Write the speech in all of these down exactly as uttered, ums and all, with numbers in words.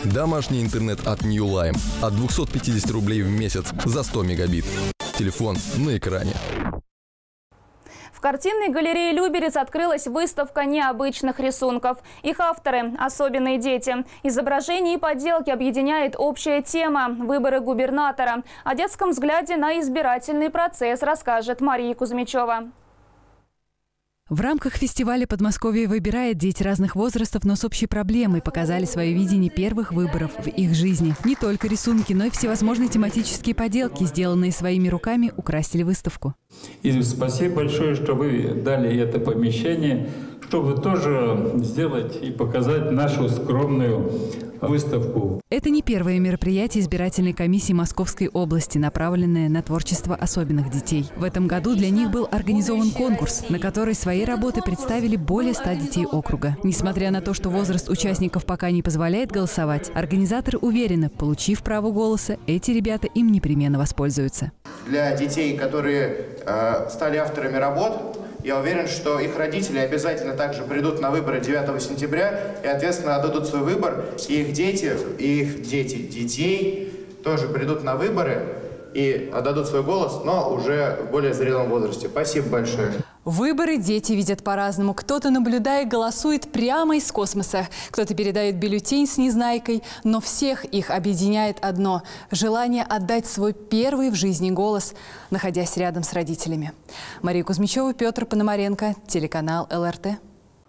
Домашний интернет от New Lime от двухсот пятидесяти рублей в месяц за сто мегабит. Телефон на экране. В картинной галерее «Люберец» открылась выставка необычных рисунков. Их авторы – особенные дети. Изображения и поделки объединяет общая тема – выборы губернатора. О детском взгляде на избирательный процесс расскажет Мария Кузьмичева. В рамках фестиваля «Подмосковье выбирает» дети разных возрастов, но с общей проблемой показали свое видение первых выборов в их жизни. Не только рисунки, но и всевозможные тематические поделки, сделанные своими руками, украсили выставку. И спасибо большое, что вы дали это помещение, чтобы тоже сделать и показать нашу скромную выставку. Это не первое мероприятие избирательной комиссии Московской области, направленное на творчество особенных детей. В этом году для них был организован конкурс, на который свои работы представили более ста детей округа. Несмотря на то, что возраст участников пока не позволяет голосовать, организаторы уверены, получив право голоса, эти ребята им непременно воспользуются. Для детей, которые э, стали авторами работ, я уверен, что их родители обязательно также придут на выборы девятого сентября и ответственно отдадут свой выбор. И их дети, и их дети детей тоже придут на выборы и отдадут свой голос, но уже в более зрелом возрасте. Спасибо большое. Выборы дети видят по-разному. Кто-то, наблюдая, голосует прямо из космоса. Кто-то передает бюллетень с незнайкой. Но всех их объединяет одно – желание отдать свой первый в жизни голос, находясь рядом с родителями. Мария Кузьмичева, Петр Пономаренко, телеканал эл эр тэ.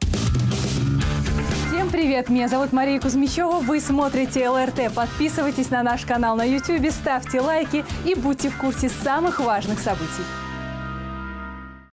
Всем привет! Меня зовут Мария Кузьмичева. Вы смотрите эл эр тэ. Подписывайтесь на наш канал на ютубе, ставьте лайки и будьте в курсе самых важных событий.